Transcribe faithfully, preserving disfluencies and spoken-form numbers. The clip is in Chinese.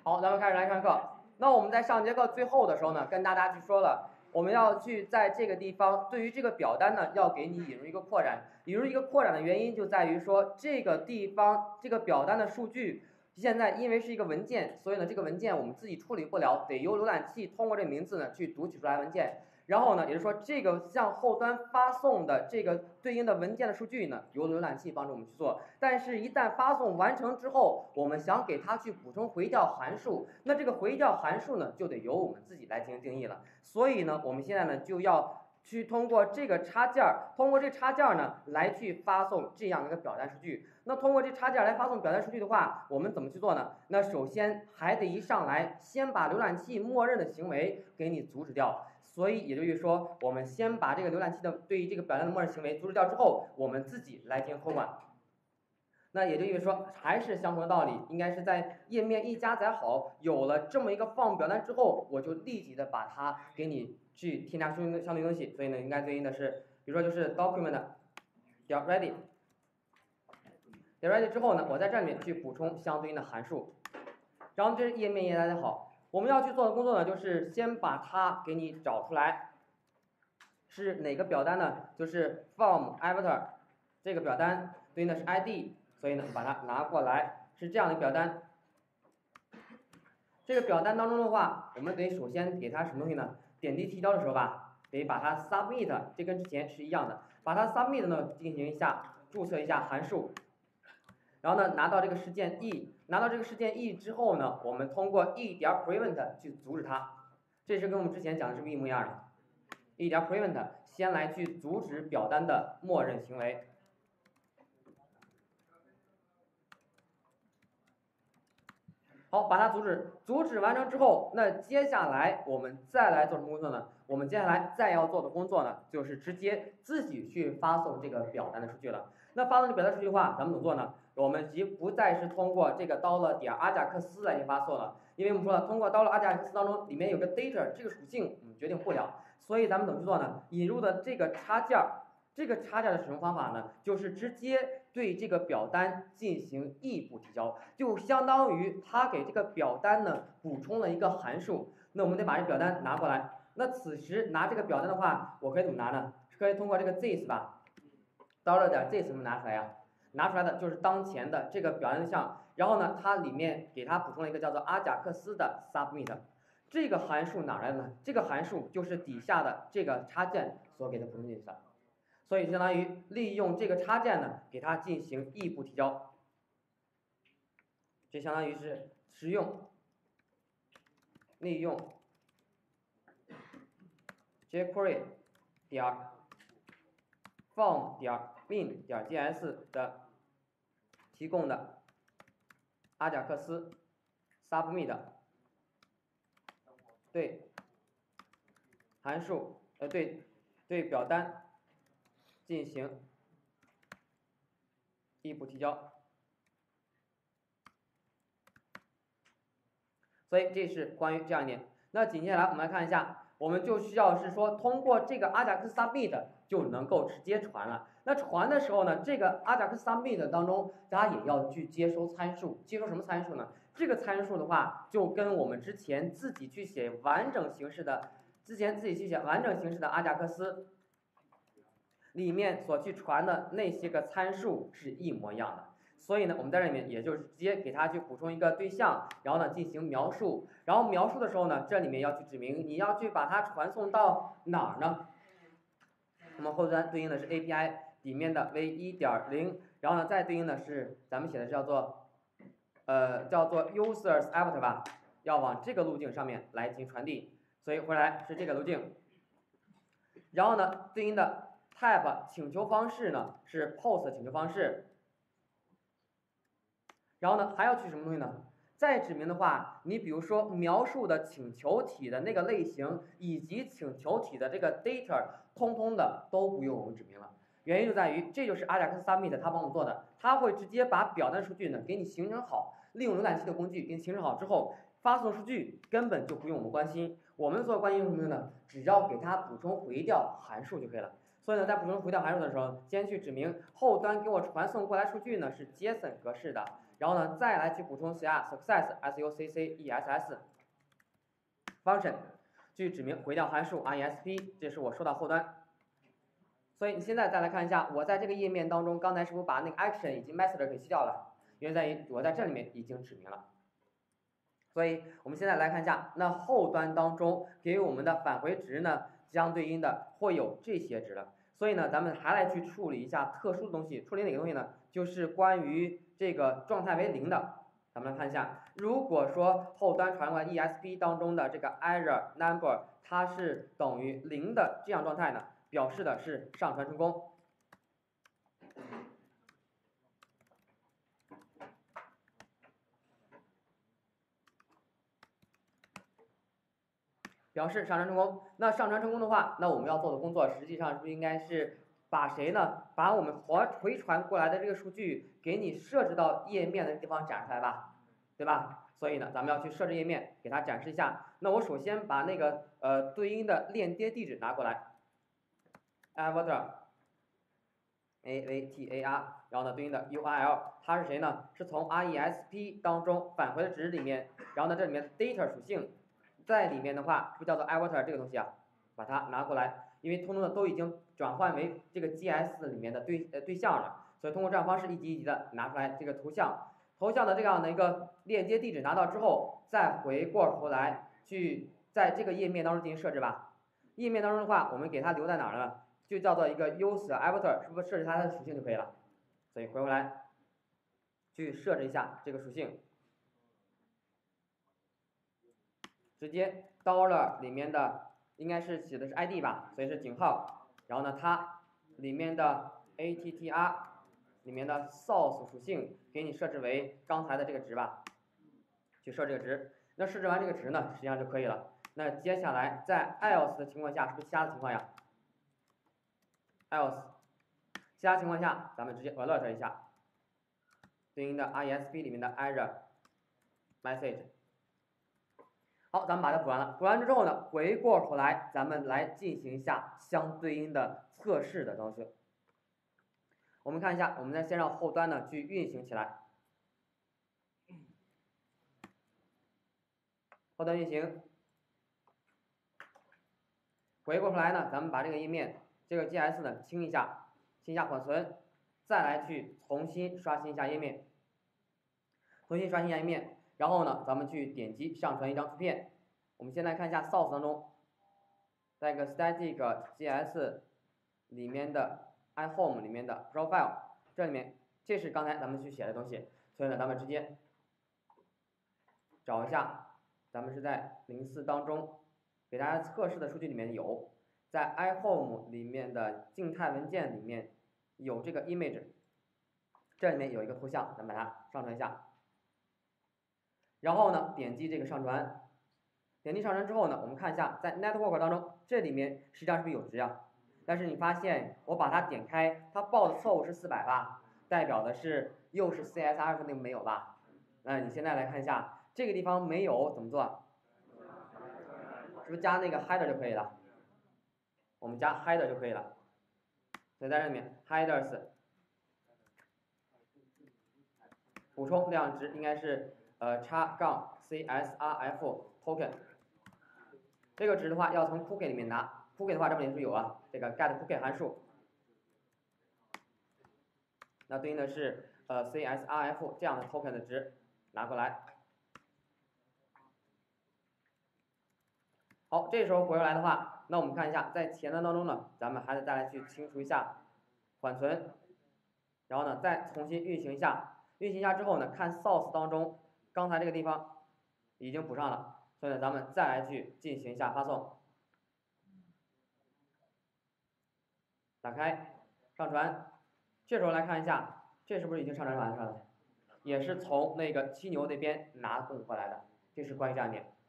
好，咱们开始来上课。那我们在上节课最后的时候呢，跟大家去说了，我们要去在这个地方对于这个表单呢，要给你引入一个扩展。引入一个扩展的原因就在于说，这个地方这个表单的数据，现在因为是一个文件，所以呢，这个文件我们自己处理不了，得由浏览器通过这个名字呢去读取出来文件。然后呢，也就是说，这个向后端发送的这个对应的文件的数据呢，由浏览器帮助我们去做。但是，一旦发送完成之后，我们想给它去补充回调函数，那这个回调函数呢，就得由我们自己来进行定义了。所以呢，我们现在呢就要去通过这个插件儿，通过这插件儿呢来去发送这样一个表单数据。那通过这插件来发送表单数据的话，我们怎么去做呢？那首先还得一上来先把浏览器默认的行为给你阻止掉。所以也就是说，我们先把这个浏览器的对于这个表单的默认行为阻止掉之后，我们自己来进行托管。那也就意味着说，还是相同的道理，应该是在页面一加载好，有了这么一个 form 表单之后，我就立即的把它给你去添加相应相对东西。所以呢，应该对应的是，比如说就是 document 点 ready， 点 ready 之后呢，我在这里面去补充相对应的函数，然后这是页面一加载好。我们要去做的工作呢，就是先把它给你找出来，是哪个表单呢？就是 form avatar 这个表单对应的是 I D， 所以呢，把它拿过来，是这样的表单。这个表单当中的话，我们得首先给它什么东西呢？点击提交的时候吧，得把它 submit， 这跟之前是一样的，把它 submit 呢进行一下注册一下函数。然后呢，拿到这个事件 e， 拿到这个事件 e 之后呢，我们通过 e 点 prevent 去阻止它，这是跟我们之前讲的是不是一模一样的 ？e 点 prevent 先来去阻止表单的默认行为。好，把它阻止，阻止完成之后，那接下来我们再来做什么工作呢？我们接下来再要做的工作呢，就是直接自己去发送这个表单的数据了。那发送这表单数据的话，咱们怎么做呢？我们即不再是通过这个 dollar 点阿贾克斯来去发送了，因为我们说了，通过 dollar 阿贾克斯当中里面有个 data 这个属性我们决定不了，所以咱们怎么去做呢？引入的这个插件儿。这个插件的使用方法呢，就是直接对这个表单进行异步提交，就相当于它给这个表单呢补充了一个函数。那我们得把这表单拿过来。那此时拿这个表单的话，我可以怎么拿呢？可以通过这个 this 吧 ，dollar 点 this 怎么拿出来呀？拿出来的就是当前的这个表单对象，然后呢，它里面给它补充了一个叫做阿贾克斯的 submit。这个函数哪来的呢？这个函数就是底下的这个插件所给它补充进去的。所以相当于利用这个插件呢，给它进行异步提交，这相当于是使用利用 jQuery 点 form 点 min 点 js 的提供的阿贾克斯 submit 对函数呃对对表单进行异步提交，所以这是关于这样一点。那紧接下来我们来看一下，我们就需要是说通过这个阿贾克斯 submit 就能够直接传了。那传的时候呢，这个阿贾克斯 submit 当中，大家也要去接收参数，接收什么参数呢？这个参数的话，就跟我们之前自己去写完整形式的，之前自己去写完整形式的阿贾克斯。里面所去传的那些个参数是一模一样的，所以呢，我们在这里面也就是直接给它去补充一个对象，然后呢进行描述，然后描述的时候呢，这里面要去指明你要去把它传送到哪儿呢？那么后端对应的是 A P I 里面的 v 一点零， 然后呢再对应的是咱们写的叫做呃叫做 users avatar 吧，要往这个路径上面来进行传递，所以回来是这个路径，然后呢对应的type 请求方式呢是 post 请求方式，然后呢还要去什么东西呢？再指明的话，你比如说描述的请求体的那个类型以及请求体的这个 data， 通通的都不用我们指明了。原因就在于，这就是阿贾克斯 submit 它帮我们做的，它会直接把表单数据呢给你形成好，利用浏览器的工具给你形成好之后，发送数据根本就不用我们关心，我们所关心什么呢？只要给它补充回调函数就可以了。所以呢，在补充回调函数的时候，先去指明后端给我传送过来数据呢是 JSON 格式的， 然后呢再来去补充下 success s u c c e s s function 去指明回调函数 resp， 这是我说到后端。所以你现在再来看一下，我在这个页面当中，刚才是不是把那个 action 以及 method 给去掉了？因为在于我在这里面已经指明了。所以我们现在来看一下，那后端当中给我们的返回值呢，相对应的会有这些值了。所以呢，咱们还来去处理一下特殊的东西，处理哪个东西呢？就是关于这个状态为零的。咱们来看一下，如果说后端传过来 E S P 当中的这个 error number 它是等于零的这样状态呢，表示的是上传成功。表示上传成功。那上传成功的话，那我们要做的工作实际上是不是应该是把谁呢？把我们回回传过来的这个数据给你设置到页面的地方展出来吧，对吧？所以呢，咱们要去设置页面，给它展示一下。那我首先把那个呃对应的链接地址拿过来 ，avatar a v t a r， 然后呢对应的 U R L， 它是谁呢？是从 resp 当中返回的值里面，然后呢这里面 data 属性。在里面的话，是不是叫做 avatar 这个东西啊？把它拿过来，因为通通的都已经转换为这个 G S 里面的对呃对象了，所以通过这样方式一级一级的拿出来这个图像，头像的这样的一个链接地址拿到之后，再回过头来去在这个页面当中进行设置吧。页面当中的话，我们给它留在哪儿呢？就叫做一个 user avatar， 是不是设置它的属性就可以了？所以回过来去设置一下这个属性。直接 dollar 里面的应该是写的是 I D 吧，所以是井号，然后呢它里面的 attr 里面的 source 属性给你设置为刚才的这个值吧，去设这个值。那设置完这个值呢，实际上就可以了。那接下来在 else 的情况下，是不是其他的情况呀 ？else 其他情况下，咱们直接 alert 一下对应的 resp 里面的 error message。好，咱们把它补完了。补完之后呢，回过头来，咱们来进行一下相对应的测试的东西。我们看一下，我们再先让后端呢去运行起来。后端运行，回过头来呢，咱们把这个页面这个 G S 呢清一下，清一下缓存，再来去重新刷新一下页面，重新刷新一下页面。然后呢，咱们去点击上传一张图片。我们先来看一下 source 当中，在一个 static G S 里面的 iHome 里面的 profile 这里面，这是刚才咱们去写的东西，所以呢，咱们直接找一下，咱们是在零四当中给大家测试的数据里面有，在 iHome 里面的静态文件里面有这个 image， 这里面有一个图像，咱们把它上传一下。然后呢，点击这个上传，点击上传之后呢，我们看一下在 network 当中，这里面实际上是不是有值啊？但是你发现我把它点开，它报的错误是四百吧，代表的是又是 C S R 肯定没有吧？那你现在来看一下，这个地方没有怎么做？是不是加那个 header 就可以了？我们加 header 就可以了。所以在这里面 headers 补充量值应该是。呃，叉杠 C S R F token 这个值的话要从 cookie 里面拿 ，cookie 的话这里是有啊，这个 get cookie 函数，那对应的是呃 C S R F 这样的 token 的值拿过来。好，这时候回过来的话，那我们看一下在前端当中呢，咱们还得再来去清除一下缓存，然后呢再重新运行一下，运行一下之后呢，看 source 当中。刚才这个地方已经补上了，所以呢，咱们再来去进行一下发送。打开，上传。这时候来看一下，这是不是已经上传完了？也是从那个七牛那边拿供过来的，这是关于站点。